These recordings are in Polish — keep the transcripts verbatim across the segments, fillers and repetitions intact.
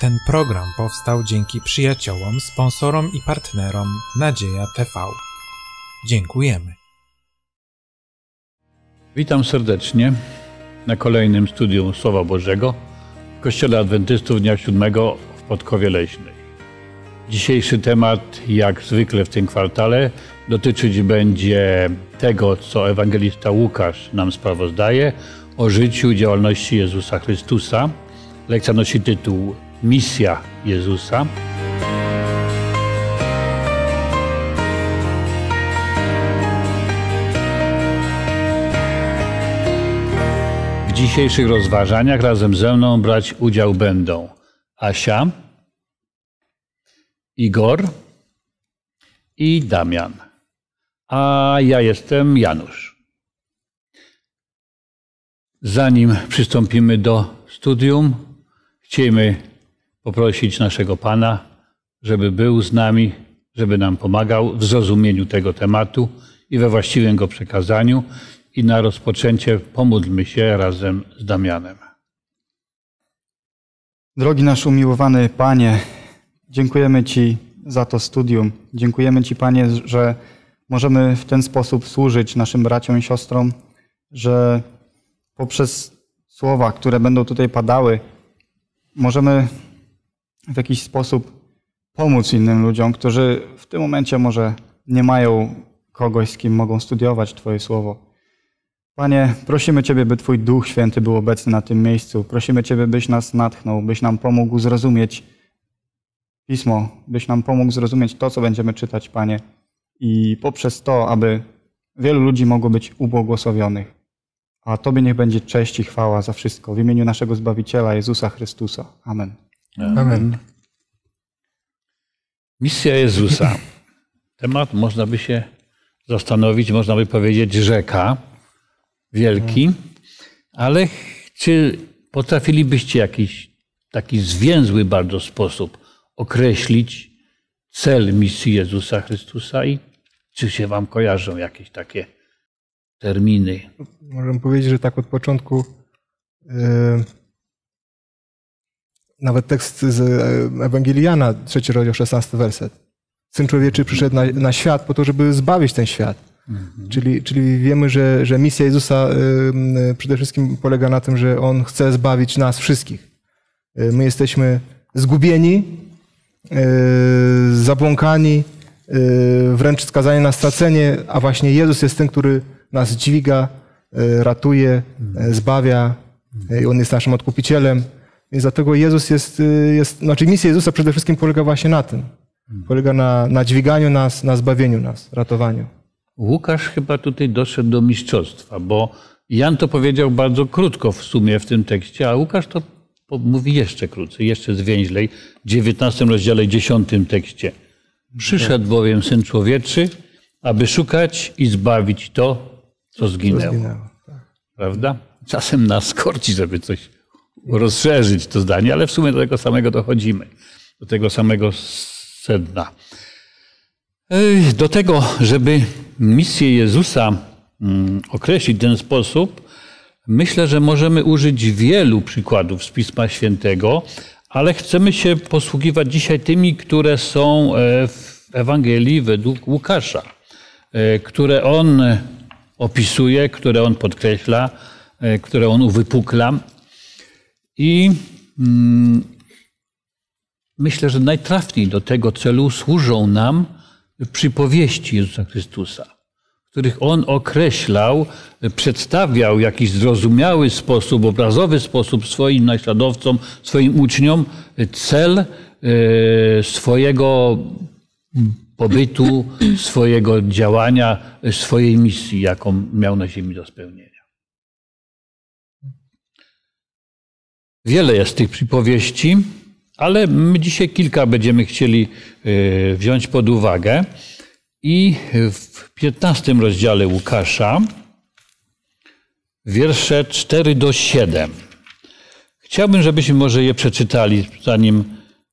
Ten program powstał dzięki przyjaciołom, sponsorom i partnerom Nadzieja T V. Dziękujemy. Witam serdecznie na kolejnym studium Słowa Bożego w Kościele Adwentystów Dnia Siódmego w Podkowie Leśnej. Dzisiejszy temat, jak zwykle w tym kwartale, dotyczyć będzie tego, co ewangelista Łukasz nam sprawozdaje o życiu i działalności Jezusa Chrystusa. Lekcja nosi tytuł Misja Jezusa. W dzisiejszych rozważaniach razem ze mną brać udział będą Asia, Igor i Damian, a ja jestem Janusz. Zanim przystąpimy do studium, chcielibyśmy poprosić naszego Pana, żeby był z nami, żeby nam pomagał w zrozumieniu tego tematu i we właściwym go przekazaniu. I na rozpoczęcie pomódlmy się razem z Damianem. Drogi nasz umiłowany Panie, dziękujemy Ci za to studium. Dziękujemy Ci, Panie, że możemy w ten sposób służyć naszym braciom i siostrom, że poprzez słowa, które będą tutaj padały, możemy w jakiś sposób pomóc innym ludziom, którzy w tym momencie może nie mają kogoś, z kim mogą studiować Twoje słowo. Panie, prosimy Ciebie, by Twój Duch Święty był obecny na tym miejscu. Prosimy Ciebie, byś nas natchnął, byś nam pomógł zrozumieć Pismo, byś nam pomógł zrozumieć to, co będziemy czytać, Panie. I poprzez to, aby wielu ludzi mogło być ubłogosławionych. A Tobie niech będzie cześć i chwała za wszystko. W imieniu naszego Zbawiciela, Jezusa Chrystusa. Amen. Amen. Misja Jezusa. Temat, można by się zastanowić, można by powiedzieć rzeka, wielki, ale czy potrafilibyście jakiś taki zwięzły bardzo sposób określić cel misji Jezusa Chrystusa i czy się wam kojarzą jakieś takie terminy? Możemy powiedzieć, że tak od początku yy, nawet tekst z Ewangelii Jana, trzeci rozdział, szesnasty werset. Syn Człowieczy przyszedł na, na świat po to, żeby zbawić ten świat. Mhm. Czyli, czyli wiemy, że, że misja Jezusa yy, przede wszystkim polega na tym, że On chce zbawić nas wszystkich. Yy, my jesteśmy zgubieni, yy, zabłąkani, yy, wręcz skazani na stracenie, a właśnie Jezus jest tym, który nas dźwiga, yy, ratuje, yy, zbawia. Yy, On jest naszym odkupicielem. Więc dlatego Jezus jest, yy, jest... Znaczy misja Jezusa przede wszystkim polega właśnie na tym. Polega na, na dźwiganiu nas, na zbawieniu nas, ratowaniu. Łukasz chyba tutaj doszedł do mistrzostwa, bo Jan to powiedział bardzo krótko w sumie w tym tekście, a Łukasz to mówi jeszcze krócej, jeszcze zwięźlej, w dziewiętnastym rozdziale, dziesiątym tekście. Przyszedł bowiem Syn Człowieczy, aby szukać i zbawić to, co zginęło. Co zginęło, tak. Prawda? Czasem nas korci, żeby coś rozszerzyć to zdanie, ale w sumie do tego samego dochodzimy, do tego samego sedna. Do tego, żeby misję Jezusa określić w ten sposób, myślę, że możemy użyć wielu przykładów z Pisma Świętego, ale chcemy się posługiwać dzisiaj tymi, które są w Ewangelii według Łukasza, które on opisuje, które on podkreśla, które on uwypukla. I myślę, że najtrafniej do tego celu służą nam przypowieści Jezusa Chrystusa, w których On określał, przedstawiał w jakiś zrozumiały sposób, obrazowy sposób swoim naśladowcom, swoim uczniom cel swojego pobytu, swojego działania, swojej misji, jaką miał na ziemi do spełnienia. Wiele jest tych przypowieści, ale my dzisiaj kilka będziemy chcieli wziąć pod uwagę i w piętnastym rozdziale Łukasza, wiersze cztery do siedem. Chciałbym, żebyśmy może je przeczytali, zanim,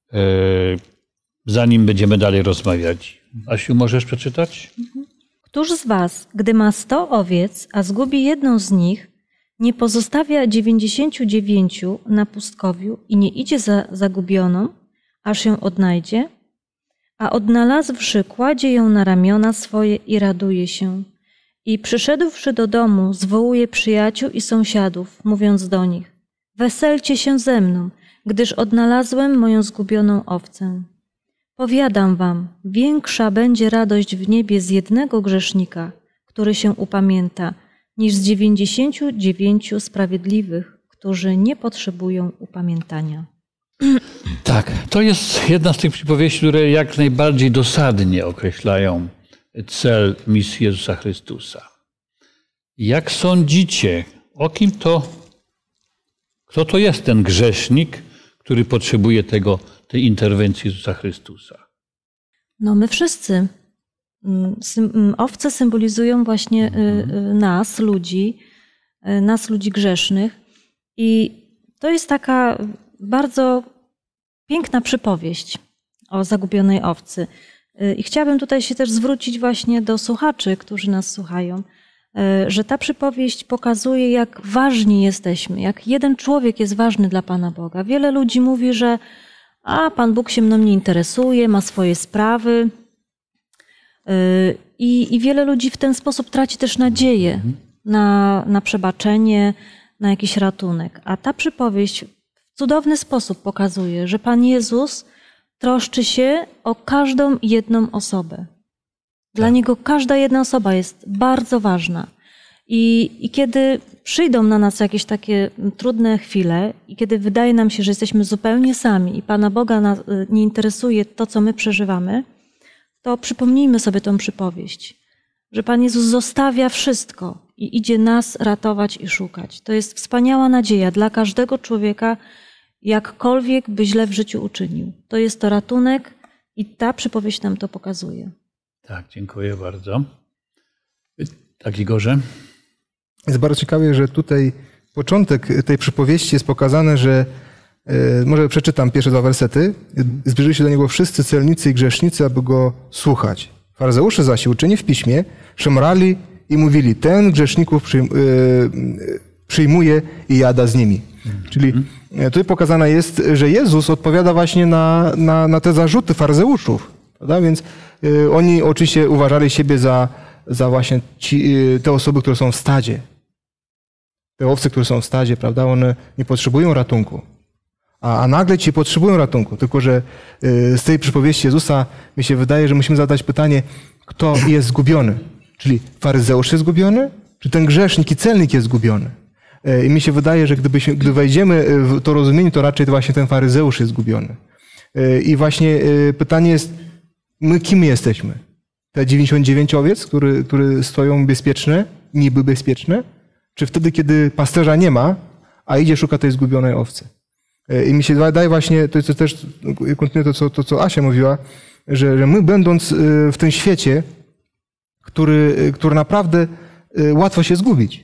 zanim będziemy dalej rozmawiać. Asiu, możesz przeczytać? Któż z was, gdy ma sto owiec, a zgubi jedną z nich, nie pozostawia dziewięćdziesięciu dziewięciu na pustkowiu i nie idzie za zagubioną, aż ją odnajdzie, a odnalazłszy, kładzie ją na ramiona swoje i raduje się. I przyszedłszy do domu, zwołuje przyjaciół i sąsiadów, mówiąc do nich: weselcie się ze mną, gdyż odnalazłem moją zgubioną owcę. Powiadam wam, większa będzie radość w niebie z jednego grzesznika, który się upamięta, niż z dziewięćdziesięciu dziewięciu sprawiedliwych, którzy nie potrzebują upamiętania. Tak, to jest jedna z tych przypowieści, które jak najbardziej dosadnie określają cel misji Jezusa Chrystusa. Jak sądzicie, o kim to, kto to jest ten grzesznik, który potrzebuje tego, tej interwencji Jezusa Chrystusa? No my wszyscy. Owce symbolizują właśnie nas, ludzi, nas, ludzi grzesznych. I to jest taka bardzo piękna przypowieść o zagubionej owcy. I chciałabym tutaj się też zwrócić właśnie do słuchaczy, którzy nas słuchają, że ta przypowieść pokazuje, jak ważni jesteśmy, jak jeden człowiek jest ważny dla Pana Boga. Wiele ludzi mówi, że a Pan Bóg się mną nie interesuje, ma swoje sprawy. I, i wiele ludzi w ten sposób traci też nadzieję na, na przebaczenie, na jakiś ratunek. A ta przypowieść w cudowny sposób pokazuje, że Pan Jezus troszczy się o każdą jedną osobę. Dla tak. Niego każda jedna osoba jest bardzo ważna. I, I kiedy przyjdą na nas jakieś takie trudne chwile i kiedy wydaje nam się, że jesteśmy zupełnie sami i Pana Boga nas nie interesuje to, co my przeżywamy, to przypomnijmy sobie tą przypowieść, że Pan Jezus zostawia wszystko i idzie nas ratować i szukać. To jest wspaniała nadzieja dla każdego człowieka, jakkolwiek by źle w życiu uczynił. To jest to ratunek i ta przypowieść nam to pokazuje. Tak, dziękuję bardzo. Tak, Igorze? Jest bardzo ciekawie, że tutaj początek tej przypowieści jest pokazane, że może przeczytam pierwsze dwa wersety. Zbliżyli się do niego wszyscy celnicy i grzesznicy, aby go słuchać. Faryzeusze zaś, uczeni w piśmie, szemrali i mówili: ten grzeszników przyjmuje i jada z nimi. Mhm. Czyli tutaj pokazane jest, że Jezus odpowiada właśnie na, na, na te zarzuty faryzeuszów. Prawda? Więc y, oni oczywiście uważali siebie za, za właśnie ci, y, te osoby, które są w stadzie. Te owce, które są w stadzie, prawda? One nie potrzebują ratunku. A, a nagle ci potrzebują ratunku. Tylko że y, z tej przypowieści Jezusa mi się wydaje, że musimy zadać pytanie, kto jest zgubiony. Czyli faryzeusz jest zgubiony, czy ten grzesznik i celnik jest zgubiony? Y, I mi się wydaje, że gdybyśmy, gdy wejdziemy w to rozumienie, to raczej to właśnie ten faryzeusz jest zgubiony. Y, I właśnie y, pytanie jest, my kim jesteśmy? Te dziewięćdziesiąt dziewięć owiec, które, które stoją bezpieczne, niby bezpieczne? Czy wtedy, kiedy pasterza nie ma, a idzie szuka tej zgubionej owcy? I mi się wydaje właśnie, to jest też, kontynuuję to, co, to, co Asia mówiła, że, że my będąc w tym świecie, który, który naprawdę łatwo się zgubić.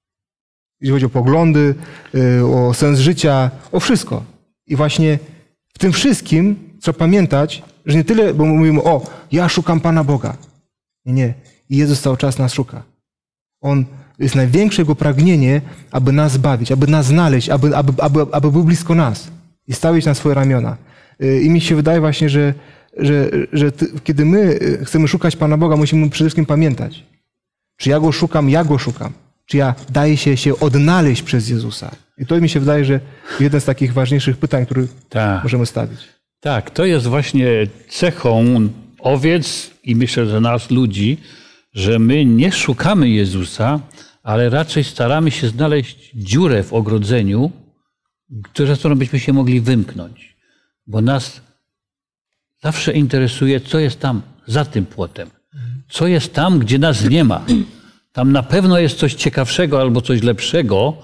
Jeśli chodzi o poglądy, o sens życia, o wszystko. I właśnie w tym wszystkim trzeba pamiętać, że nie tyle, bo mówimy, o, ja szukam Pana Boga. Nie, nie. I Jezus cały czas nas szuka. On jest największe Jego pragnienie, aby nas zbawić, aby nas znaleźć, aby, aby, aby, aby był blisko nas i stawić na swoje ramiona. I mi się wydaje właśnie, że, że, że ty, kiedy my chcemy szukać Pana Boga, musimy przede wszystkim pamiętać, czy ja Go szukam, ja Go szukam. Czy ja daję się, się odnaleźć przez Jezusa. I to mi się wydaje, że jeden z takich ważniejszych pytań, które tak. możemy stawić. Tak, to jest właśnie cechą owiec i myślę, że nas ludzi, że my nie szukamy Jezusa, ale raczej staramy się znaleźć dziurę w ogrodzeniu, przez którą byśmy się mogli wymknąć. Bo nas zawsze interesuje, co jest tam za tym płotem. Co jest tam, gdzie nas nie ma. Tam na pewno jest coś ciekawszego albo coś lepszego,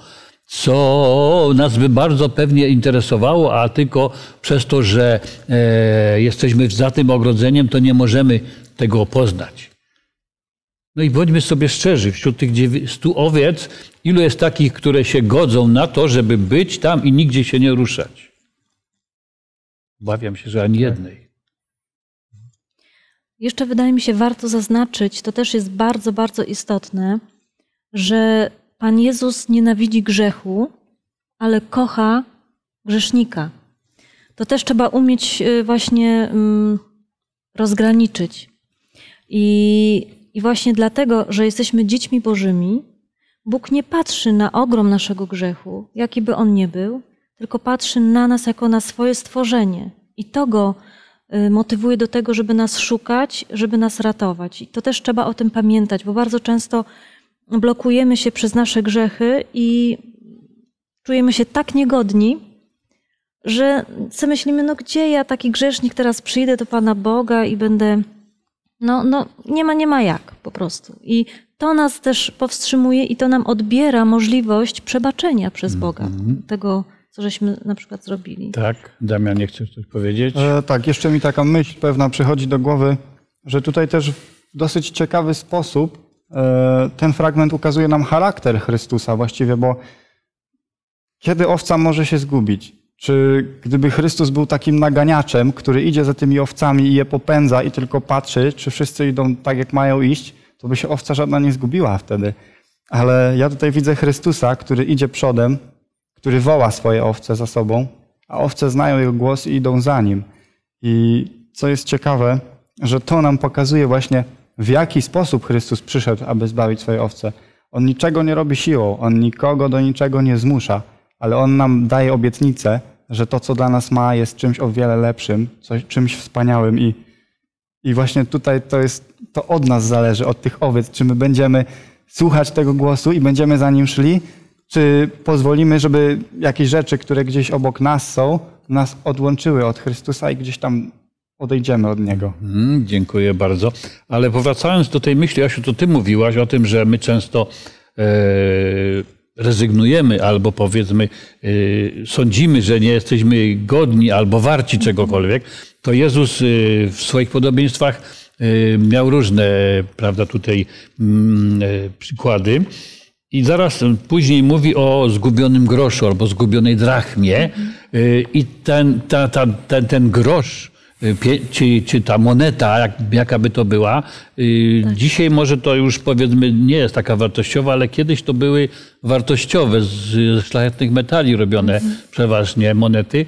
co nas by bardzo pewnie interesowało, a tylko przez to, że e, jesteśmy za tym ogrodzeniem, to nie możemy tego poznać. No i bądźmy sobie szczerzy, wśród tych stu owiec, ilu jest takich, które się godzą na to, żeby być tam i nigdzie się nie ruszać? Obawiam się, że ani jednej. Jeszcze wydaje mi się warto zaznaczyć, to też jest bardzo, bardzo istotne, że Pan Jezus nienawidzi grzechu, ale kocha grzesznika. To też trzeba umieć właśnie rozgraniczyć. I, i właśnie dlatego, że jesteśmy dziećmi Bożymi, Bóg nie patrzy na ogrom naszego grzechu, jaki by on nie był, tylko patrzy na nas jako na swoje stworzenie. I to go motywuje do tego, żeby nas szukać, żeby nas ratować. I to też trzeba o tym pamiętać, bo bardzo często blokujemy się przez nasze grzechy i czujemy się tak niegodni, że sobie myślimy, no gdzie ja taki grzesznik teraz przyjdę do Pana Boga i będę... No, no nie ma, nie ma jak po prostu. I to nas też powstrzymuje i to nam odbiera możliwość przebaczenia przez Boga mm-hmm. tego, co żeśmy na przykład zrobili. Tak, Damian, nie chcesz coś powiedzieć? E, tak, jeszcze mi taka myśl pewna przychodzi do głowy, że tutaj też w dosyć ciekawy sposób e, ten fragment ukazuje nam charakter Chrystusa właściwie, bo kiedy owca może się zgubić? Czy gdyby Chrystus był takim naganiaczem, który idzie za tymi owcami i je popędza i tylko patrzy, czy wszyscy idą tak, jak mają iść, to by się owca żadna nie zgubiła wtedy. Ale ja tutaj widzę Chrystusa, który idzie przodem, który woła swoje owce za sobą, a owce znają jego głos i idą za nim. I co jest ciekawe, że to nam pokazuje właśnie, w jaki sposób Chrystus przyszedł, aby zbawić swoje owce. On niczego nie robi siłą, on nikogo do niczego nie zmusza, ale on nam daje obietnicę, że to, co dla nas ma, jest czymś o wiele lepszym, coś, czymś wspaniałym. I, i właśnie tutaj to jest, to od nas zależy, od tych owiec, czy my będziemy słuchać tego głosu i będziemy za nim szli, czy pozwolimy, żeby jakieś rzeczy, które gdzieś obok nas są, nas odłączyły od Chrystusa i gdzieś tam odejdziemy od Niego. Mm, dziękuję bardzo. Ale powracając do tej myśli, Jasiu, to ty mówiłaś o tym, że my często e, rezygnujemy albo powiedzmy e, sądzimy, że nie jesteśmy godni albo warci czegokolwiek. To Jezus e, w swoich podobieństwach e, miał różne, prawda, tutaj mm, e, przykłady. I zaraz później mówi o zgubionym groszu albo zgubionej drachmie. I ten, ta, ta, ten, ten grosz, czy, czy ta moneta, jak, jaka by to była, tak. Dzisiaj może to już powiedzmy nie jest taka wartościowa, ale kiedyś to były wartościowe, z szlachetnych metali robione mhm. przeważnie monety.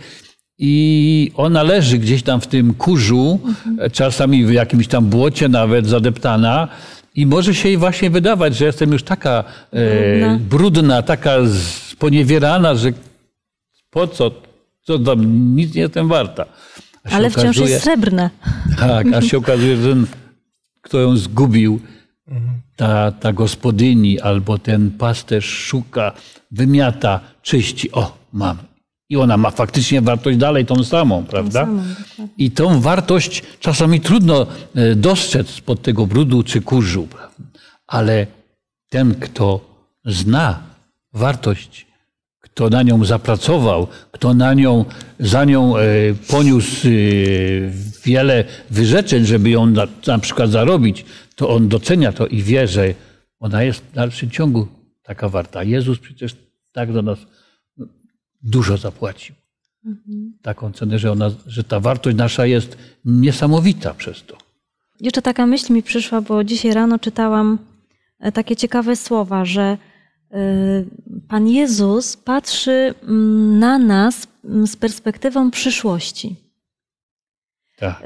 I ona leży gdzieś tam w tym kurzu, mhm. czasami w jakimś tam błocie nawet zadeptana. I może się jej właśnie wydawać, że jestem już taka brudna, e, brudna taka sponiewierana, że po co, co tam, nic nie jestem warta. Ale okazuje, wciąż jest srebrna. Tak, a się okazuje, że ten, kto ją zgubił, ta, ta gospodyni albo ten pasterz szuka, wymiata, czyści. O, mam. I ona ma faktycznie wartość dalej tą samą, prawda? Tą samą, I tą wartość czasami trudno dostrzec spod tego brudu czy kurzu. Ale ten, kto zna wartość, kto na nią zapracował, kto na nią, za nią poniósł wiele wyrzeczeń, żeby ją na, na przykład zarobić, to on docenia to i wie, że ona jest w dalszym ciągu taka warta. Jezus przecież tak do nas dużo zapłacił. Mhm. Taką cenę, że, ona, że ta wartość nasza jest niesamowita przez to. Jeszcze taka myśl mi przyszła, bo dzisiaj rano czytałam takie ciekawe słowa, że Pan Jezus patrzy na nas z perspektywą przyszłości. Tak.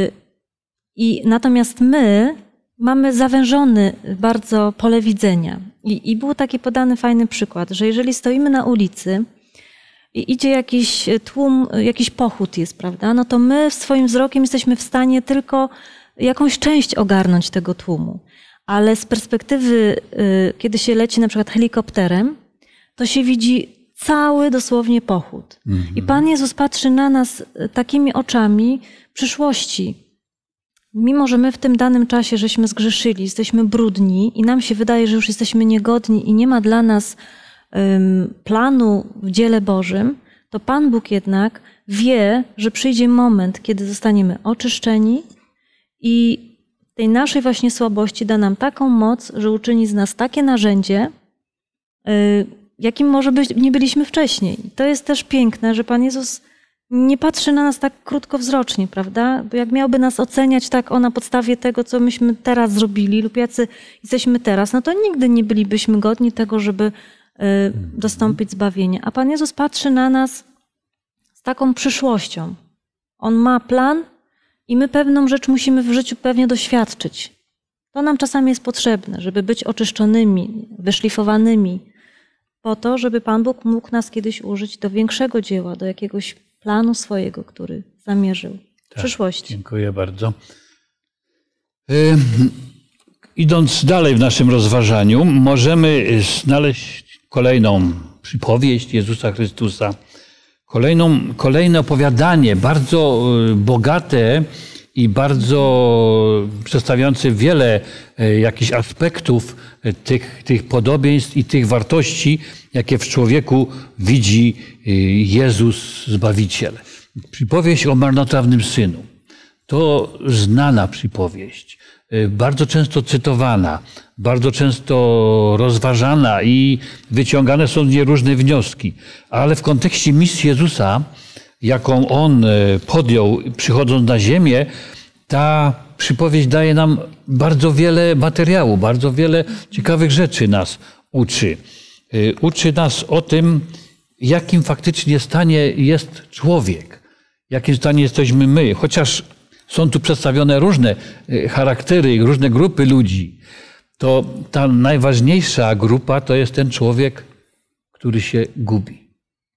I natomiast my mamy zawężony bardzo pole widzenia. I, I był taki podany fajny przykład, że jeżeli stoimy na ulicy i idzie jakiś tłum, jakiś pochód jest, prawda, no to my swoim wzrokiem jesteśmy w stanie tylko jakąś część ogarnąć tego tłumu. Ale z perspektywy, kiedy się leci na przykład helikopterem, to się widzi cały dosłownie pochód. Mm-hmm. I Pan Jezus patrzy na nas takimi oczami przyszłości. Mimo że my w tym danym czasie żeśmy zgrzeszyli, jesteśmy brudni i nam się wydaje, że już jesteśmy niegodni i nie ma dla nas um, planu w dziele Bożym, to Pan Bóg jednak wie, że przyjdzie moment, kiedy zostaniemy oczyszczeni i tej naszej właśnie słabości da nam taką moc, że uczyni z nas takie narzędzie, jakim może być, nie byliśmy wcześniej. To jest też piękne, że Pan Jezus nie patrzy na nas tak krótkowzrocznie, prawda? Bo jak miałby nas oceniać tak o na podstawie tego, co myśmy teraz zrobili lub jacy jesteśmy teraz, no to nigdy nie bylibyśmy godni tego, żeby y, dostąpić zbawienia. A Pan Jezus patrzy na nas z taką przyszłością. On ma plan i my pewną rzecz musimy w życiu pewnie doświadczyć. To nam czasami jest potrzebne, żeby być oczyszczonymi, wyszlifowanymi, po to, żeby Pan Bóg mógł nas kiedyś użyć do większego dzieła, do jakiegoś planu swojego, który zamierzył w tak, przyszłości. Dziękuję bardzo. Yy, idąc dalej w naszym rozważaniu, możemy znaleźć kolejną przypowieść Jezusa Chrystusa, kolejną, kolejne opowiadanie, bardzo bogate i bardzo przedstawiające wiele jakichś aspektów tych, tych podobieństw i tych wartości, jakie w człowieku widzi Jezus Zbawiciel. Przypowieść o marnotrawnym synu. To znana przypowieść, bardzo często cytowana, bardzo często rozważana i wyciągane są z niej różne wnioski. Ale w kontekście misji Jezusa, jaką On podjął przychodząc na ziemię, ta przypowieść daje nam bardzo wiele materiału, bardzo wiele ciekawych rzeczy nas uczy. Uczy nas o tym, jakim faktycznie stanie jest człowiek, w jakim stanie jesteśmy my. Chociaż są tu przedstawione różne charaktery, różne grupy ludzi, to ta najważniejsza grupa to jest ten człowiek, który się gubi,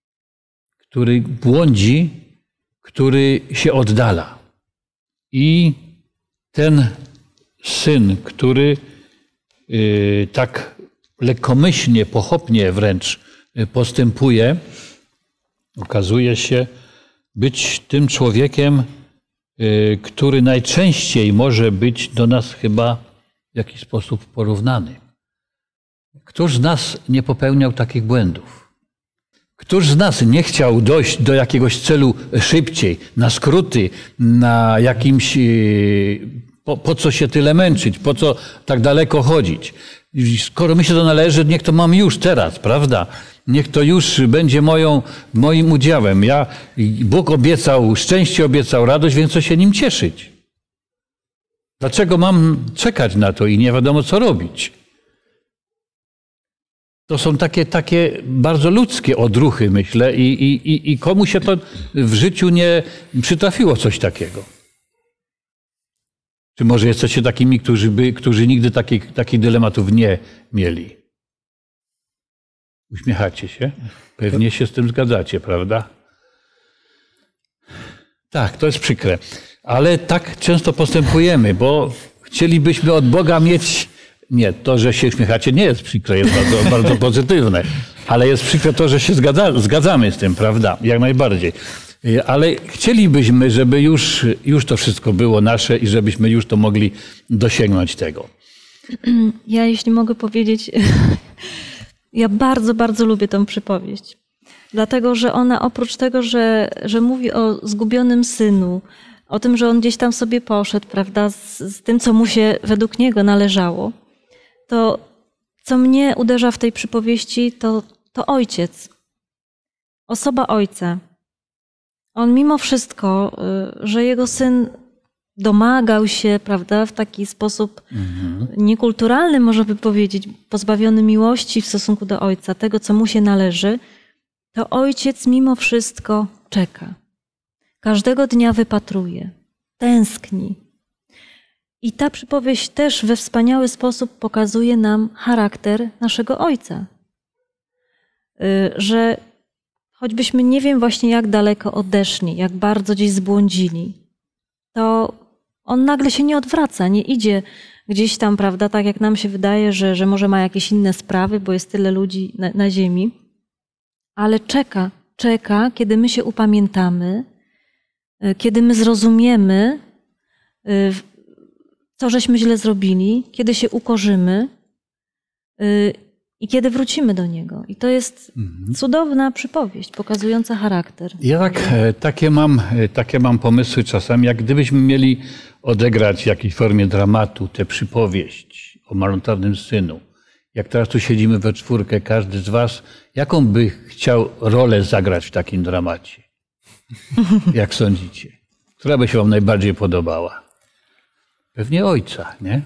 który błądzi, który się oddala. I ten syn, który tak lekkomyślnie, pochopnie wręcz postępuje, okazuje się być tym człowiekiem, który najczęściej może być do nas chyba w jakiś sposób porównany. Któż z nas nie popełniał takich błędów? Któż z nas nie chciał dojść do jakiegoś celu szybciej, na skróty, na jakimś... Po, po co się tyle męczyć, po co tak daleko chodzić? Skoro mi się to należy, niech to mam już teraz, prawda? Niech to już będzie moją, moim udziałem. Ja, Bóg obiecał, szczęście obiecał, radość, więc co się nim cieszyć? Dlaczego mam czekać na to i nie wiadomo co robić? To są takie, takie bardzo ludzkie odruchy, myślę, i, i, i komu się to w życiu nie przytrafiło coś takiego. Czy może jesteście takimi, którzy, by, którzy nigdy takich, takich dylematów nie mieli? Uśmiechacie się? Pewnie się z tym zgadzacie, prawda? Tak, to jest przykre. Ale tak często postępujemy, bo chcielibyśmy od Boga mieć... Nie, to, że się uśmiechacie, nie jest przykre, jest bardzo, bardzo pozytywne. Ale jest przykre to, że się zgadza, zgadzamy z tym, prawda? Jak najbardziej. Ale chcielibyśmy, żeby już, już to wszystko było nasze i żebyśmy już to mogli dosięgnąć tego. Ja, jeśli mogę powiedzieć, ja bardzo, bardzo lubię tę przypowieść. Dlatego, że ona oprócz tego, że, że mówi o zgubionym synu, o tym, że on gdzieś tam sobie poszedł, prawda, z, z tym, co mu się według niego należało, to co mnie uderza w tej przypowieści, to, to ojciec. Osoba ojca. On mimo wszystko, że jego syn domagał się, prawda, w taki sposób mhm. niekulturalny, można by powiedzieć, pozbawiony miłości w stosunku do ojca, tego, co mu się należy, to ojciec mimo wszystko czeka. Każdego dnia wypatruje, tęskni. I ta przypowieść też we wspaniały sposób pokazuje nam charakter naszego ojca. Że choćbyśmy nie wiem właśnie jak daleko odeszli, jak bardzo gdzieś zbłądzili, to on nagle się nie odwraca, nie idzie gdzieś tam, prawda, tak jak nam się wydaje, że, że może ma jakieś inne sprawy, bo jest tyle ludzi na, na ziemi, ale czeka, czeka, kiedy my się upamiętamy, kiedy my zrozumiemy, co żeśmy źle zrobili, kiedy się ukorzymy i kiedy wrócimy do Niego. I to jest mhm. cudowna przypowieść, pokazująca charakter. Ja tak, takie, mam, takie mam pomysły czasami, jak gdybyśmy mieli odegrać w jakiejś formie dramatu tę przypowieść o marnotrawnym synu. Jak teraz tu siedzimy we czwórkę, każdy z was, jaką by chciał rolę zagrać w takim dramacie? Jak sądzicie? Która by się wam najbardziej podobała? Pewnie ojca, nie?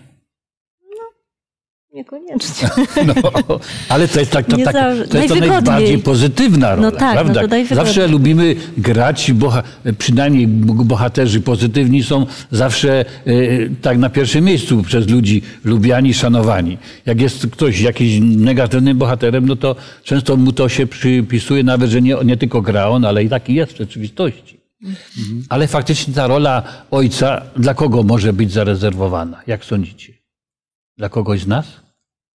Niekoniecznie. No, ale to jest, tak, to, Nie tak, za- to, jest to najwygodniej. najbardziej pozytywna rola, No tak, prawda? no to najwygodniej. Zawsze lubimy grać, boha, przynajmniej bohaterzy pozytywni są zawsze y, tak na pierwszym miejscu przez ludzi lubiani, szanowani. Jak jest ktoś jakiś negatywnym bohaterem, no to często mu to się przypisuje nawet, że nie, nie tylko gra on, ale i taki jest w rzeczywistości. Mhm. Ale faktycznie ta rola ojca dla kogo może być zarezerwowana? Jak sądzicie? Dla kogoś z nas?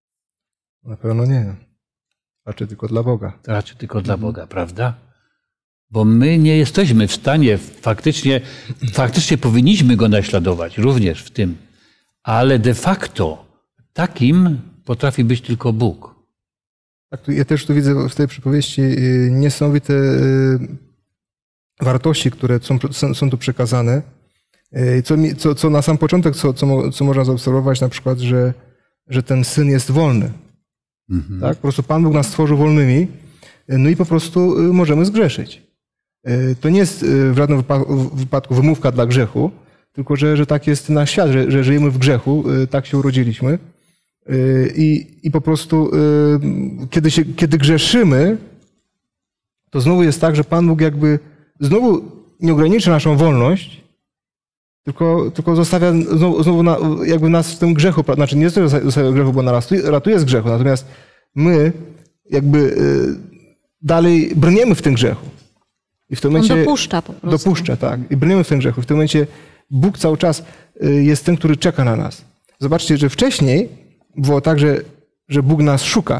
Na pewno nie. Raczej tylko dla Boga. Raczej tylko dla Boga, prawda? Bo my nie jesteśmy w stanie, faktycznie, faktycznie powinniśmy Go naśladować, również w tym. Ale de facto takim potrafi być tylko Bóg. Tak, tu- ja też tu widzę w tej przypowieści y, niesamowite y, wartości, które są, są, są tu przekazane. Y, Co, mi, co, co na sam początek, co, co, mo- co można zaobserwować, na przykład, że, że ten syn jest wolny. Mhm. Tak? Po prostu Pan Bóg nas stworzył wolnymi, y, no i po prostu y, możemy zgrzeszyć. Y, To nie jest y, w żadnym wypa- wypadku wymówka dla grzechu, tylko że, że tak jest nasz świat, że, że żyjemy w grzechu, y, tak się urodziliśmy. Y, I, i po prostu, y, kiedy, się, kiedy grzeszymy, to znowu jest tak, że Pan Bóg jakby znowu nie ogranicza naszą wolność, tylko, tylko zostawia znowu, znowu na, jakby nas w tym grzechu, pra- znaczy nie zostawia w grzechu, bo nas ratuje, ratuje z grzechu, natomiast my jakby y, dalej brniemy w tym grzechu. I w tym On momencie dopuszcza po prostu. dopuszcza, tak. I brniemy w tym grzechu. W tym momencie Bóg cały czas y, jest tym, który czeka na nas. Zobaczcie, że wcześniej było tak, że, że Bóg nas szuka,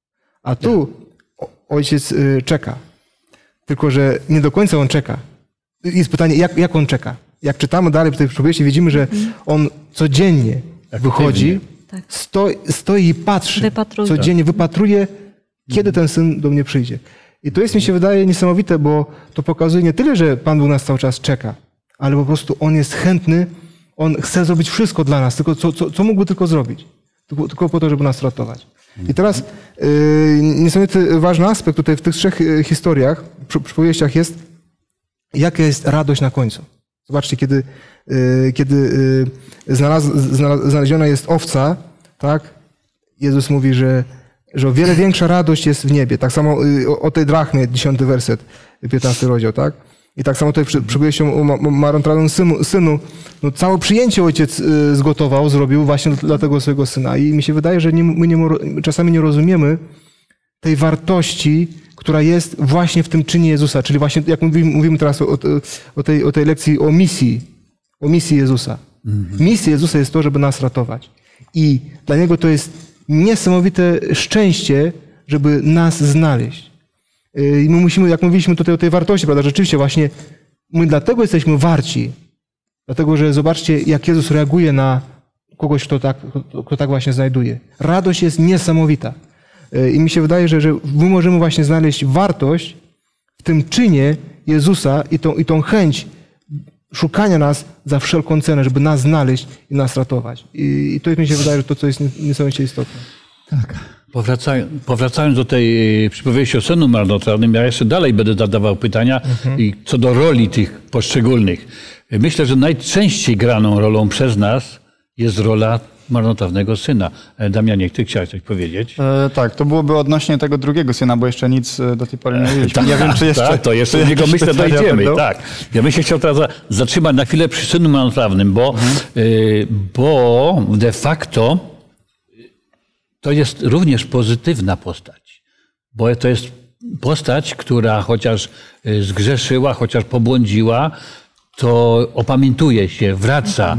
a tu o- Ojciec y, czeka. Tylko że nie do końca On czeka. I jest pytanie, jak, jak On czeka? Jak czytamy dalej w tej przypowieści, widzimy, że On codziennie wychodzi, Tak. stoi, stoi i patrzy. Wypatruje. Codziennie wypatruje, kiedy ten Syn do mnie przyjdzie. I to jest, mi się wydaje, niesamowite, bo to pokazuje nie tyle, że Pan Bóg nas cały czas czeka, ale po prostu On jest chętny, On chce zrobić wszystko dla nas, tylko co, co, co mógłby tylko zrobić? Tylko, tylko po to, żeby nas ratować. I teraz yy, niesamowity ważny aspekt tutaj w tych trzech y, historiach, przy, przypowieściach jest, jaka jest radość na końcu. Zobaczcie, kiedy, y, kiedy y, znalaz, znalaz, znaleziona jest owca, tak? Jezus mówi, że, że o wiele większa radość jest w niebie. Tak samo y, o, o tej drachmie, dziesiąty werset, piętnasty rozdział, tak? I tak samo tutaj przy, przypowieścią o ma- marnotrawnym synu, synu, no całe przyjęcie ojciec y, zgotował, zrobił właśnie dla tego swojego syna. I mi się wydaje, że nie, my nie, mo- czasami nie rozumiemy tej wartości, która jest właśnie w tym czynie Jezusa. Czyli właśnie, jak mówimy, mówimy teraz o, o, tej, o tej lekcji o misji, o misji Jezusa. Misja Jezusa jest to, żeby nas ratować. I dla Niego to jest niesamowite szczęście, żeby nas znaleźć. I my musimy, jak mówiliśmy tutaj o tej wartości, prawda, rzeczywiście właśnie my dlatego jesteśmy warci, dlatego, że zobaczcie, jak Jezus reaguje na kogoś, kto tak, kto tak właśnie znajduje. Radość jest niesamowita. I mi się wydaje, że, że my możemy właśnie znaleźć wartość w tym czynie Jezusa i tą, i tą chęć szukania nas za wszelką cenę, żeby nas znaleźć i nas ratować. I, i to mi się wydaje, że to, co jest niesamowicie istotne. Powracając, powracając do tej przypowieści o synu marnotrawnym, ja jeszcze dalej będę zadawał pytania i co do roli tych poszczególnych. Myślę, że najczęściej graną rolą przez nas jest rola marnotrawnego syna. Damianie, ty chciałeś coś powiedzieć? E, tak, to byłoby odnośnie tego drugiego syna, bo jeszcze nic e, do tej pory nie mówiliśmy. Tak, Nie wiem, czy jeszcze... tak, to jeszcze do czy niego jakieś myślę pytania dojdziemy. będą? Tak. Ja bym się chciał teraz za- zatrzymać na chwilę przy synu marnotrawnym, bo, y, bo de facto to jest również pozytywna postać. Bo to jest postać, która chociaż y, zgrzeszyła, chociaż pobłądziła, to opamiętuje się, wraca.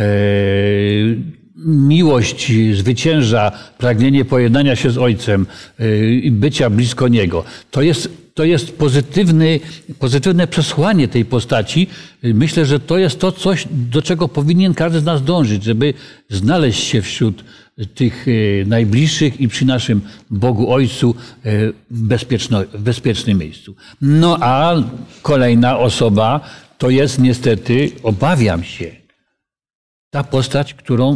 Y, miłość zwycięża, pragnienie pojednania się z Ojcem y, i bycia blisko Niego. To jest, to jest pozytywny, pozytywne przesłanie tej postaci. Y, Myślę, że to jest to coś, do czego powinien każdy z nas dążyć, żeby znaleźć się wśród tych y, najbliższych i przy naszym Bogu Ojcu y, w, bezpieczno, w bezpiecznym miejscu. No a kolejna osoba to jest niestety, obawiam się, ta postać, którą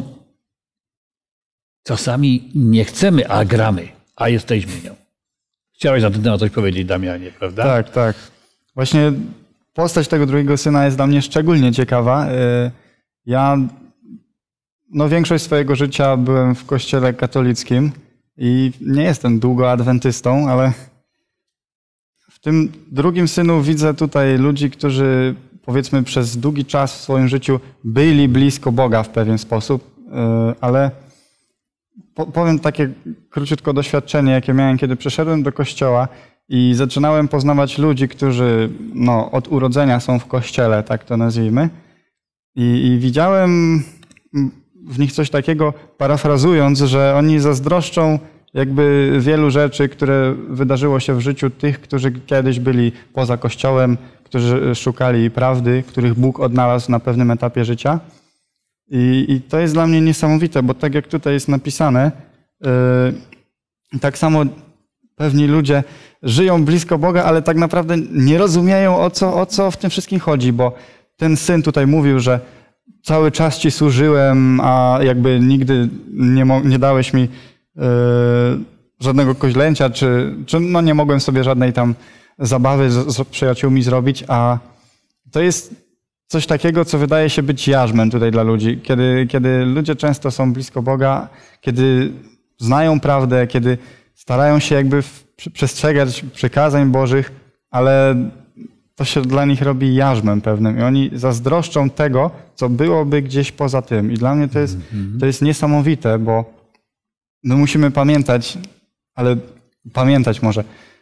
czasami nie chcemy, a gramy, a jesteśmy nią. Chciałeś na ten temat coś powiedzieć, Damianie, prawda? Tak, tak. Właśnie postać tego drugiego syna jest dla mnie szczególnie ciekawa. Ja no, większość swojego życia byłem w kościele katolickim i nie jestem długo adwentystą, ale w tym drugim synu widzę tutaj ludzi, którzy powiedzmy przez długi czas w swoim życiu byli blisko Boga w pewien sposób, ale powiem takie króciutko doświadczenie, jakie miałem, kiedy przyszedłem do kościoła i zaczynałem poznawać ludzi, którzy no, od urodzenia są w kościele, tak to nazwijmy. I, i widziałem w nich coś takiego, parafrazując, że oni zazdroszczą jakby wielu rzeczy, które wydarzyło się w życiu tych, którzy kiedyś byli poza kościołem, którzy szukali prawdy, których Bóg odnalazł na pewnym etapie życia. I, i to jest dla mnie niesamowite, bo tak jak tutaj jest napisane, yy, tak samo pewni ludzie żyją blisko Boga, ale tak naprawdę nie rozumieją, o co, o co w tym wszystkim chodzi, bo ten syn tutaj mówił, że cały czas Ci służyłem, a jakby nigdy nie, nie dałeś mi yy, żadnego koźlęcia, czy, czy no nie mogłem sobie żadnej tam zabawy z, z przyjaciółmi zrobić, a to jest coś takiego, co wydaje się być jarzmem tutaj dla ludzi. Kiedy, kiedy ludzie często są blisko Boga, kiedy znają prawdę, kiedy starają się jakby przestrzegać przykazań Bożych, ale to się dla nich robi jarzmem pewnym i oni zazdroszczą tego, co byłoby gdzieś poza tym. I dla mnie to jest, to jest niesamowite, bo my musimy pamiętać, ale pamiętać może,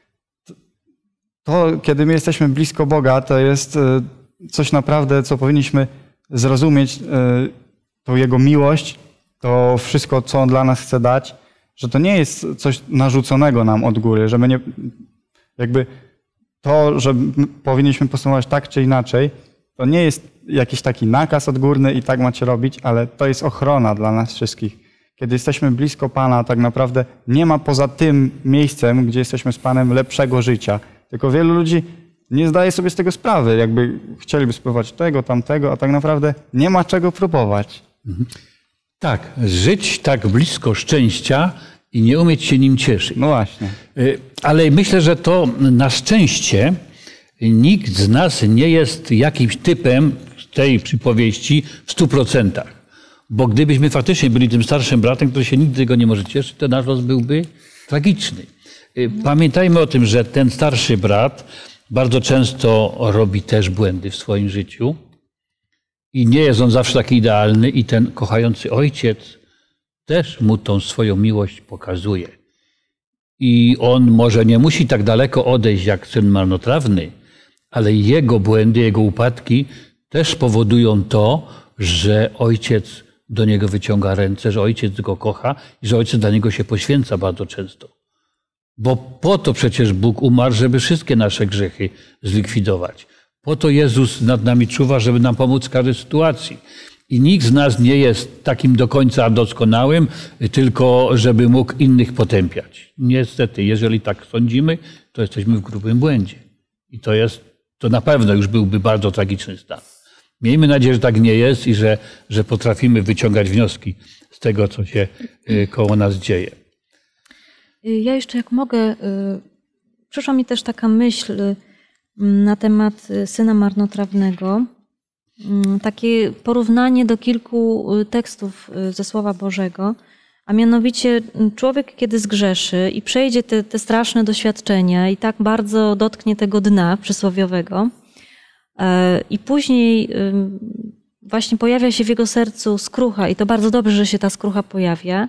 to kiedy my jesteśmy blisko Boga, to jest coś naprawdę, co powinniśmy zrozumieć, tą Jego miłość, to wszystko, co On dla nas chce dać, że to nie jest coś narzuconego nam od góry, że my nie, jakby to, że powinniśmy postępować tak czy inaczej, to nie jest jakiś taki nakaz odgórny i tak macie robić, ale to jest ochrona dla nas wszystkich. Kiedy jesteśmy blisko Pana, tak naprawdę nie ma poza tym miejscem, gdzie jesteśmy z Panem, lepszego życia. Tylko wielu ludzi nie zdaje sobie z tego sprawy, jakby chcieliby spróbować tego, tamtego, a tak naprawdę nie ma czego próbować. Tak, żyć tak blisko szczęścia i nie umieć się nim cieszyć. No właśnie. Ale myślę, że to na szczęście nikt z nas nie jest jakimś typem tej przypowieści w stu procentach. Bo gdybyśmy faktycznie byli tym starszym bratem, który się nigdy tego nie może cieszyć, to nasz los byłby tragiczny. Pamiętajmy o tym, że ten starszy brat bardzo często robi też błędy w swoim życiu i nie jest on zawsze taki idealny i ten kochający ojciec też mu tą swoją miłość pokazuje. I on może nie musi tak daleko odejść jak syn marnotrawny, ale jego błędy, jego upadki też powodują to, że ojciec do niego wyciąga ręce, że ojciec go kocha i że ojciec dla niego się poświęca bardzo często. Bo po to przecież Bóg umarł, żeby wszystkie nasze grzechy zlikwidować. Po to Jezus nad nami czuwa, żeby nam pomóc w każdej sytuacji. I nikt z nas nie jest takim do końca doskonałym, tylko żeby mógł innych potępiać. Niestety, jeżeli tak sądzimy, to jesteśmy w grubym błędzie. I to jest, to na pewno już byłby bardzo tragiczny stan. Miejmy nadzieję, że tak nie jest i że, że potrafimy wyciągać wnioski z tego, co się koło nas dzieje. Ja jeszcze jak mogę, przyszła mi też taka myśl na temat syna marnotrawnego. Takie porównanie do kilku tekstów ze Słowa Bożego, a mianowicie człowiek, kiedy zgrzeszy i przejdzie te, te straszne doświadczenia i tak bardzo dotknie tego dna przysłowiowego i później właśnie pojawia się w jego sercu skrucha i to bardzo dobrze, że się ta skrucha pojawia,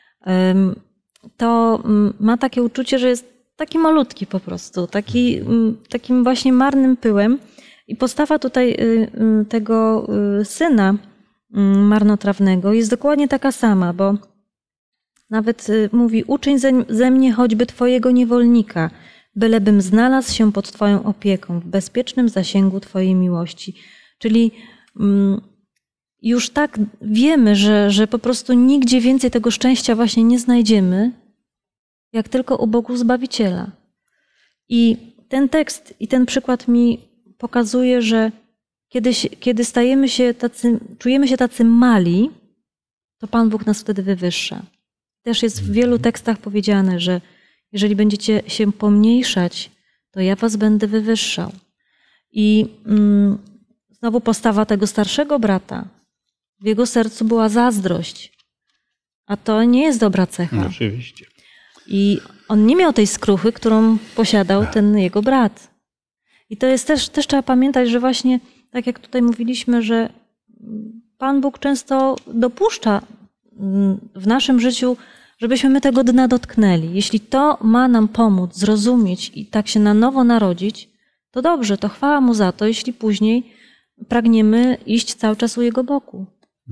to ma takie uczucie, że jest taki malutki po prostu, taki, takim właśnie marnym pyłem. I postawa tutaj tego syna marnotrawnego jest dokładnie taka sama, bo nawet mówi: uczyń ze mnie choćby Twojego niewolnika, bylebym znalazł się pod Twoją opieką, w bezpiecznym zasięgu Twojej miłości. Czyli już tak wiemy, że, że po prostu nigdzie więcej tego szczęścia właśnie nie znajdziemy, jak tylko u Bogu Zbawiciela. I ten tekst i ten przykład mi pokazuje, że kiedy, kiedy stajemy się tacy, czujemy się tacy mali, to Pan Bóg nas wtedy wywyższa. Też jest w wielu tekstach powiedziane, że jeżeli będziecie się pomniejszać, to ja was będę wywyższał. I mm, znowu postawa tego starszego brata. W jego sercu była zazdrość, a to nie jest dobra cecha. No, oczywiście. I on nie miał tej skruchy, którą posiadał ten jego brat. I to jest też, też trzeba pamiętać, że właśnie tak jak tutaj mówiliśmy, że Pan Bóg często dopuszcza w naszym życiu, żebyśmy my tego dna dotknęli. Jeśli to ma nam pomóc zrozumieć i tak się na nowo narodzić, to dobrze, to chwała Mu za to, jeśli później pragniemy iść cały czas u Jego boku.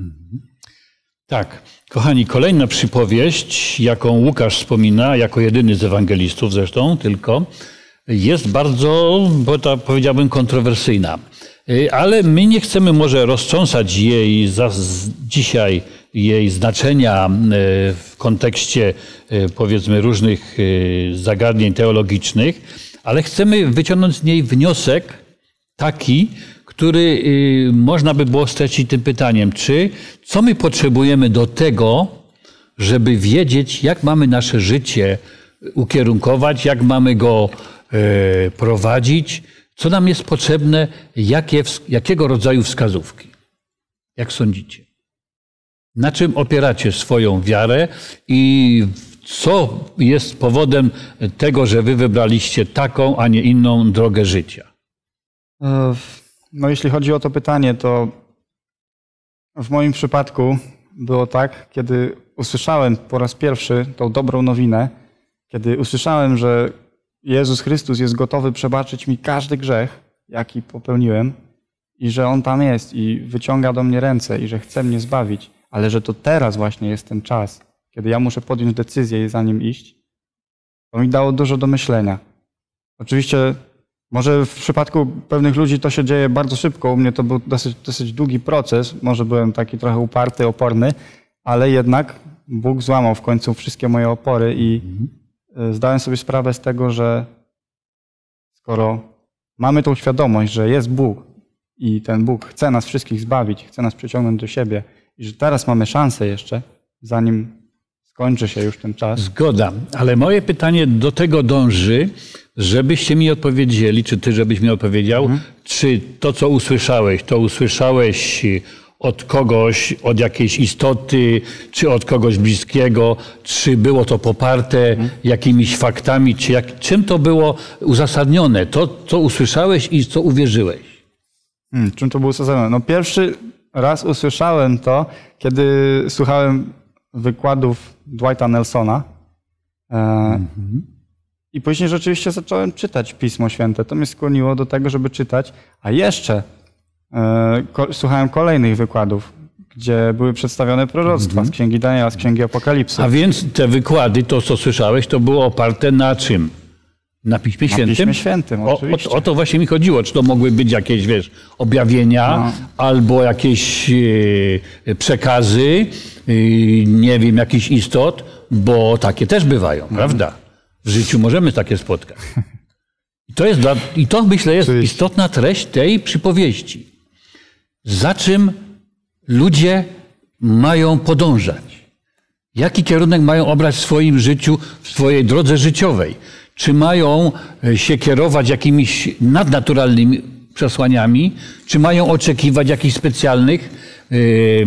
Tak. Kochani, kolejna przypowieść, jaką Łukasz wspomina, jako jedyny z ewangelistów zresztą tylko, jest bardzo, bo to powiedziałbym, kontrowersyjna. Ale my nie chcemy może roztrząsać jej za, dzisiaj, jej znaczenia w kontekście, powiedzmy, różnych zagadnień teologicznych, ale chcemy wyciągnąć z niej wniosek taki, który można by było streścić tym pytaniem, czy co my potrzebujemy do tego, żeby wiedzieć, jak mamy nasze życie ukierunkować, jak mamy go prowadzić, co nam jest potrzebne, jakie, jakiego rodzaju wskazówki. Jak sądzicie? Na czym opieracie swoją wiarę i co jest powodem tego, że wy wybraliście taką, a nie inną drogę życia? No jeśli chodzi o to pytanie, to w moim przypadku było tak, kiedy usłyszałem po raz pierwszy tą dobrą nowinę, kiedy usłyszałem, że Jezus Chrystus jest gotowy przebaczyć mi każdy grzech, jaki popełniłem i że On tam jest i wyciąga do mnie ręce i że chce mnie zbawić, ale że to teraz właśnie jest ten czas, kiedy ja muszę podjąć decyzję i za Nim iść, to mi dało dużo do myślenia. Oczywiście może w przypadku pewnych ludzi to się dzieje bardzo szybko, u mnie to był dosyć, dosyć długi proces, może byłem taki trochę uparty, oporny, ale jednak Bóg złamał w końcu wszystkie moje opory i zdałem sobie sprawę z tego, że skoro mamy tą świadomość, że jest Bóg i ten Bóg chce nas wszystkich zbawić, chce nas przyciągnąć do siebie i że teraz mamy szansę jeszcze, zanim skończy się już ten czas. Zgoda, ale moje pytanie do tego dąży, żebyście mi odpowiedzieli, czy ty żebyś mi odpowiedział, mhm. czy to, co usłyszałeś, to usłyszałeś od kogoś, od jakiejś istoty, czy od kogoś bliskiego, czy było to poparte mhm. jakimiś faktami, czy jak, czym to było uzasadnione, to, co usłyszałeś i co uwierzyłeś? Hmm, czym to było uzasadnione? No pierwszy raz usłyszałem to, kiedy słuchałem wykładów Dwighta Nelsona e, mhm. i później rzeczywiście zacząłem czytać Pismo Święte. To mnie skłoniło do tego, żeby czytać, a jeszcze e, ko, słuchałem kolejnych wykładów, gdzie były przedstawione proroctwa mhm. z Księgi Daniela, z Księgi Apokalipsy. A więc te wykłady, to co słyszałeś, to było oparte na czym? Na Piśmie Świętym? Na Piśmie Świętym, oczywiście. O, o, o to właśnie mi chodziło. Czy to mogły być jakieś, wiesz, objawienia, no. albo jakieś e, przekazy, e, nie wiem, jakichś istot, bo takie też bywają, no. prawda? W życiu możemy takie spotkać. I to, jest dla, i to myślę, jest Oczywiście. istotna treść tej przypowieści. Za czym ludzie mają podążać? Jaki kierunek mają obrać w swoim życiu, w swojej drodze życiowej? Czy mają się kierować jakimiś nadnaturalnymi przesłaniami? Czy mają oczekiwać jakichś specjalnych yy,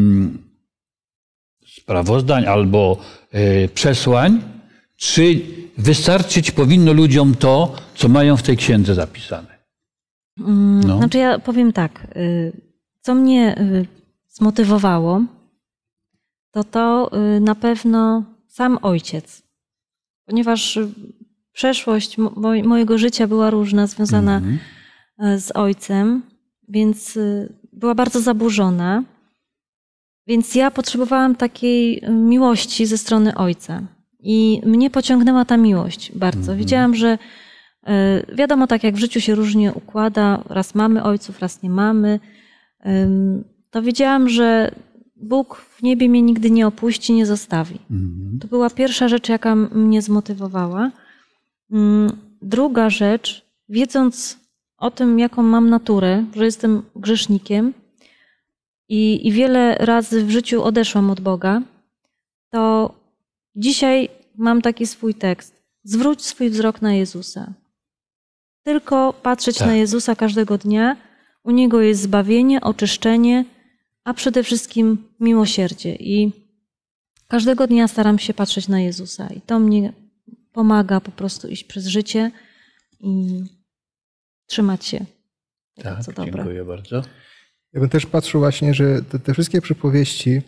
sprawozdań albo yy, przesłań? Czy wystarczyć powinno ludziom to, co mają w tej księdze zapisane? No. Znaczy ja powiem tak, co mnie zmotywowało, to to na pewno sam ojciec. Ponieważ przeszłość mojego życia była różna, związana mm-hmm. z ojcem, więc była bardzo zaburzona. Więc ja potrzebowałam takiej miłości ze strony ojca. I mnie pociągnęła ta miłość bardzo. Mm-hmm. Widziałam, że wiadomo, tak jak w życiu się różnie układa, raz mamy ojców, raz nie mamy, to wiedziałam, że Bóg w niebie mnie nigdy nie opuści, nie zostawi. Mm-hmm. To była pierwsza rzecz, jaka mnie zmotywowała. Druga rzecz, wiedząc o tym, jaką mam naturę, że jestem grzesznikiem i, i wiele razy w życiu odeszłam od Boga, to dzisiaj mam taki swój tekst. Zwróć swój wzrok na Jezusa. Tylko patrzeć Tak. na Jezusa każdego dnia. U Niego jest zbawienie, oczyszczenie, a przede wszystkim miłosierdzie. I każdego dnia staram się patrzeć na Jezusa. I to mnie pomaga po prostu iść przez życie i trzymać się. Tak, co dobre. dziękuję bardzo. Ja bym też patrzył właśnie, że te, te wszystkie przypowieści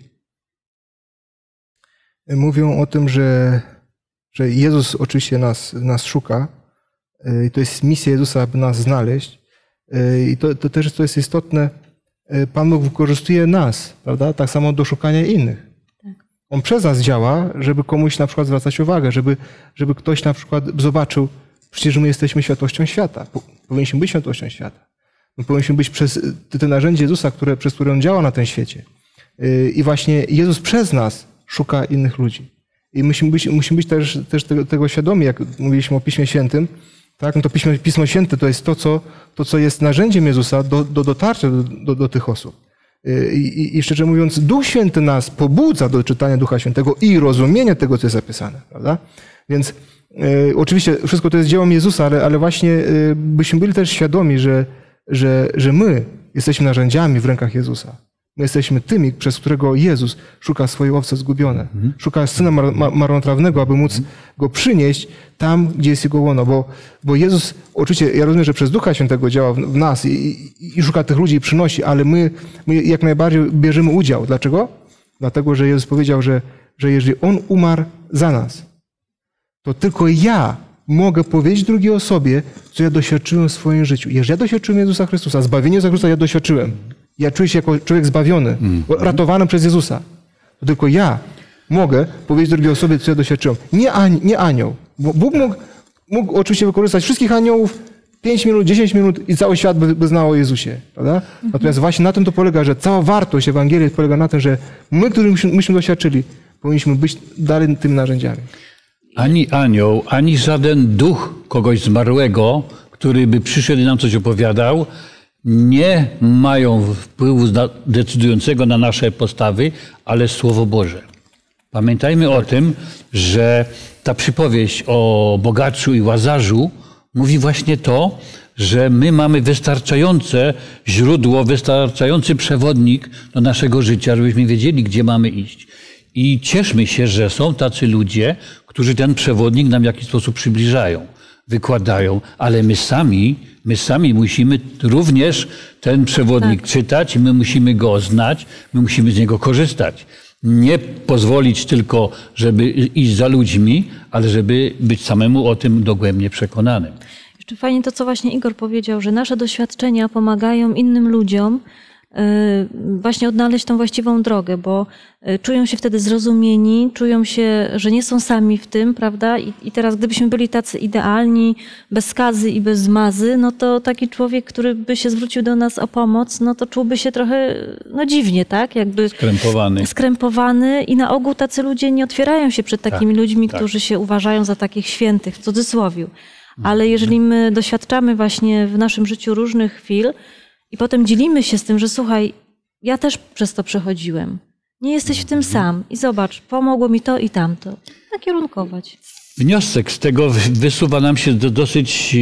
mówią o tym, że, że Jezus oczywiście nas, nas szuka i to jest misja Jezusa, aby nas znaleźć. I to, to też, co jest istotne, Pan Bóg wykorzystuje nas, prawda? Tak samo do szukania innych. Tak. On przez nas działa, żeby komuś na przykład zwracać uwagę, żeby, żeby ktoś na przykład zobaczył, przecież my jesteśmy światłością świata. Powinniśmy być światłością świata. My powinniśmy być przez te narzędzie Jezusa, które, przez które On działa na tym świecie. I właśnie Jezus przez nas szuka innych ludzi. I musimy być, musimy być też, też tego, tego świadomi, jak mówiliśmy o Piśmie Świętym. Tak? No to Pismo, Pismo Święte to jest to, co, to, co jest narzędziem Jezusa do, do dotarcia do, do, do tych osób. I, i, I szczerze mówiąc, Duch Święty nas pobudza do czytania Ducha Świętego i rozumienia tego, co jest zapisane. Prawda? Więc e, oczywiście wszystko to jest dziełem Jezusa, ale, ale właśnie e, byśmy byli też świadomi, że, że, że my jesteśmy narzędziami w rękach Jezusa. My jesteśmy tymi, przez którego Jezus szuka swoje owce zgubione. Mhm. Szuka syna mar mar marnotrawnego, aby móc mhm. go przynieść tam, gdzie jest jego łono. Bo, bo Jezus, oczywiście, ja rozumiem, że przez Ducha Świętego działa w, w nas i, i, i szuka tych ludzi i przynosi, ale my, my jak najbardziej bierzemy udział. Dlaczego? Dlatego, że Jezus powiedział, że, że jeżeli On umarł za nas, to tylko ja mogę powiedzieć drugiej osobie, co ja doświadczyłem w swoim życiu. Jeżeli ja doświadczyłem Jezusa Chrystusa, zbawienie Jezusa Chrystusa ja doświadczyłem. Ja czuję się jako człowiek zbawiony, mm. ratowany przez Jezusa. To tylko ja mogę powiedzieć drugiej osobie, co ja doświadczyłem. Nie, ani, nie anioł. Bo Bóg mógł, mógł oczywiście wykorzystać wszystkich aniołów, pięć minut, dziesięć minut i cały świat by, by znał o Jezusie. Prawda? Mm-hmm. Natomiast właśnie na tym to polega, że cała wartość Ewangelii polega na tym, że my, którzy myśmy, myśmy doświadczyli, powinniśmy być dalej tymi narzędziami. Ani anioł, ani żaden duch kogoś zmarłego, który by przyszedł i nam coś opowiadał, nie mają wpływu decydującego na nasze postawy, ale Słowo Boże. Pamiętajmy o tym, że ta przypowieść o bogaczu i łazarzu mówi właśnie to, że my mamy wystarczające źródło, wystarczający przewodnik do naszego życia, żebyśmy wiedzieli, gdzie mamy iść. I cieszmy się, że są tacy ludzie, którzy ten przewodnik nam w jakiś sposób przybliżają, wykładają, ale my sami, my sami musimy również ten przewodnik tak. czytać, my musimy go znać, my musimy z niego korzystać. Nie pozwolić tylko, żeby iść za ludźmi, ale żeby być samemu o tym dogłębnie przekonanym. Jeszcze fajnie to, co właśnie Igor powiedział, że nasze doświadczenia pomagają innym ludziom właśnie odnaleźć tą właściwą drogę, bo czują się wtedy zrozumieni, czują się, że nie są sami w tym, prawda? I, i teraz gdybyśmy byli tacy idealni, bez skazy i bez zmazy, no to taki człowiek, który by się zwrócił do nas o pomoc, no to czułby się trochę no dziwnie, tak? Jakby skrępowany. skrępowany i na ogół tacy ludzie nie otwierają się przed takimi tak, ludźmi, tak. którzy się uważają za takich świętych, w cudzysłowie. Ale jeżeli my doświadczamy właśnie w naszym życiu różnych chwil, i potem dzielimy się z tym, że słuchaj, ja też przez to przechodziłem. Nie jesteś w tym sam. I zobacz, pomogło mi to i tamto. Nakierunkować. Wniosek z tego wysuwa nam się dosyć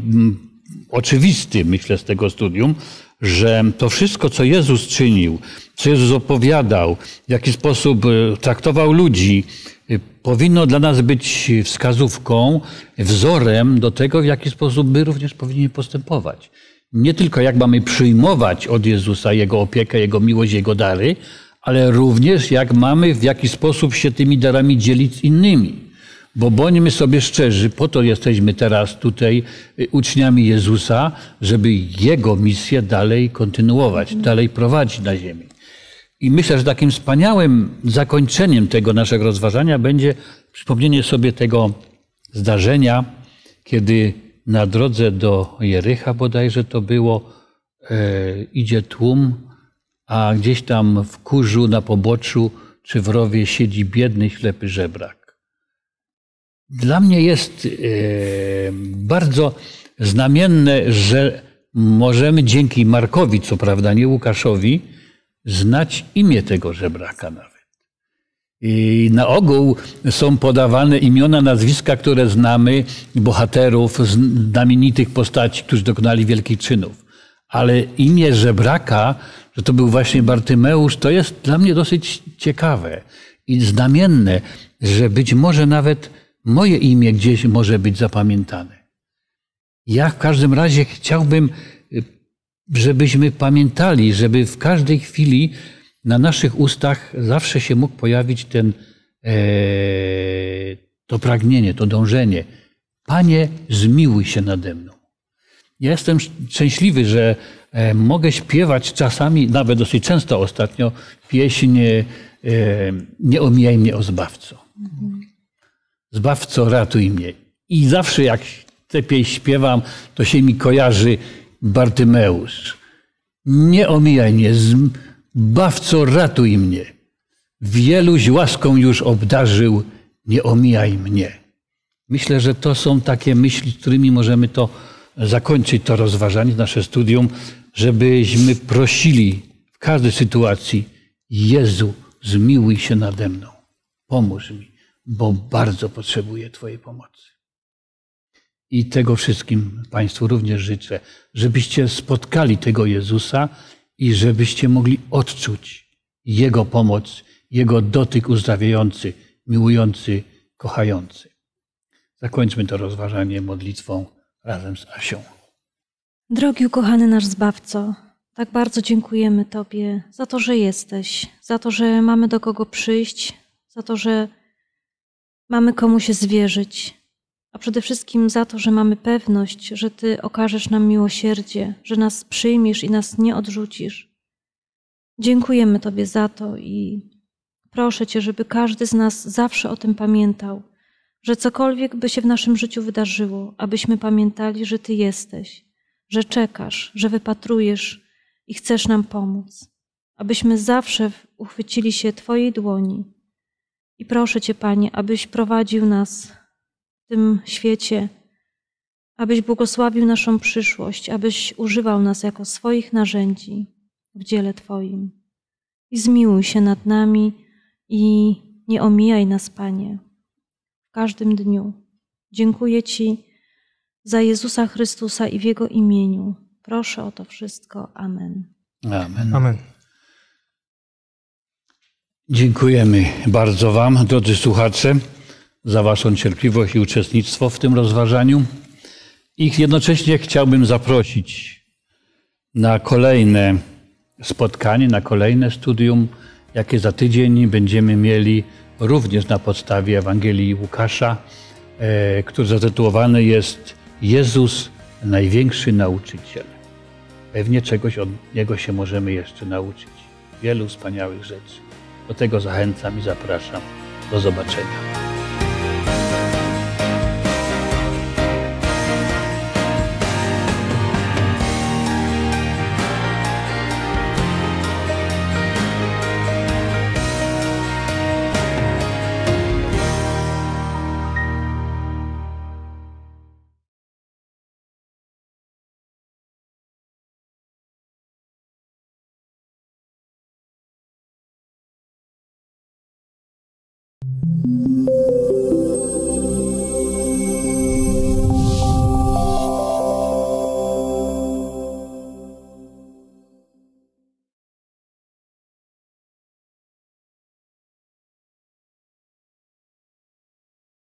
oczywisty, myślę, z tego studium, że to wszystko, co Jezus czynił, co Jezus opowiadał, w jaki sposób traktował ludzi, powinno dla nas być wskazówką, wzorem do tego, w jaki sposób my również powinniśmy postępować. Nie tylko jak mamy przyjmować od Jezusa Jego opiekę, Jego miłość, Jego dary, ale również jak mamy w jaki sposób się tymi darami dzielić z innymi. Bo bądźmy sobie szczerzy, po to jesteśmy teraz tutaj uczniami Jezusa, żeby Jego misję dalej kontynuować, dalej prowadzić na ziemi. I myślę, że takim wspaniałym zakończeniem tego naszego rozważania będzie przypomnienie sobie tego zdarzenia, kiedy na drodze do Jericha bodajże to było, e, idzie tłum, a gdzieś tam w kurzu na poboczu czy w rowie siedzi biedny, ślepy żebrak. Dla mnie jest e, bardzo znamienne, że możemy dzięki Markowi, co prawda nie Łukaszowi, znać imię tego żebraka nawet. I na ogół są podawane imiona, nazwiska, które znamy, bohaterów, znamienitych postaci, którzy dokonali wielkich czynów. Ale imię żebraka, że to był właśnie Bartymeusz, to jest dla mnie dosyć ciekawe i znamienne, że być może nawet moje imię gdzieś może być zapamiętane. Ja w każdym razie chciałbym, żebyśmy pamiętali, żeby w każdej chwili na naszych ustach zawsze się mógł pojawić ten, e, to pragnienie, to dążenie. Panie, zmiłuj się nade mną. Ja jestem szczęśliwy, że e, mogę śpiewać czasami, nawet dosyć często ostatnio, pieśń e, Nie omijaj mnie, o Zbawco. Zbawco, ratuj mnie. I zawsze jak tę pieśń śpiewam, to się mi kojarzy Bartymeusz. Nie omijaj mnie, Zbawco, ratuj mnie. Wieluś łaską już obdarzył, nie omijaj mnie. Myślę, że to są takie myśli, którymi możemy to zakończyć, to rozważanie, nasze studium, żebyśmy prosili w każdej sytuacji: Jezu, zmiłuj się nade mną, pomóż mi, bo bardzo potrzebuję Twojej pomocy. I tego wszystkim Państwu również życzę, żebyście spotkali tego Jezusa i żebyście mogli odczuć Jego pomoc, Jego dotyk uzdrawiający, miłujący, kochający. Zakończmy to rozważanie modlitwą razem z Asią. Drogi ukochany nasz Zbawco, tak bardzo dziękujemy Tobie za to, że jesteś, za to, że mamy do kogo przyjść, za to, że mamy komu się zwierzyć, a przede wszystkim za to, że mamy pewność, że Ty okażesz nam miłosierdzie, że nas przyjmiesz i nas nie odrzucisz. Dziękujemy Tobie za to i proszę Cię, żeby każdy z nas zawsze o tym pamiętał, że cokolwiek by się w naszym życiu wydarzyło, abyśmy pamiętali, że Ty jesteś, że czekasz, że wypatrujesz i chcesz nam pomóc, abyśmy zawsze uchwycili się Twojej dłoni. I proszę Cię, Panie, abyś prowadził nas w tym świecie, abyś błogosławił naszą przyszłość, abyś używał nas jako swoich narzędzi w dziele Twoim. I zmiłuj się nad nami i nie omijaj nas, Panie, w każdym dniu. Dziękuję Ci za Jezusa Chrystusa i w Jego imieniu. Proszę o to wszystko. Amen. Amen. Amen. Dziękujemy bardzo Wam, drodzy słuchacze, za Waszą cierpliwość i uczestnictwo w tym rozważaniu. I jednocześnie chciałbym zaprosić na kolejne spotkanie, na kolejne studium, jakie za tydzień będziemy mieli również na podstawie Ewangelii Łukasza, e, który zatytułowany jest Jezus, największy nauczyciel. Pewnie czegoś od Niego się możemy jeszcze nauczyć. Wielu wspaniałych rzeczy. Do tego zachęcam i zapraszam. Do zobaczenia.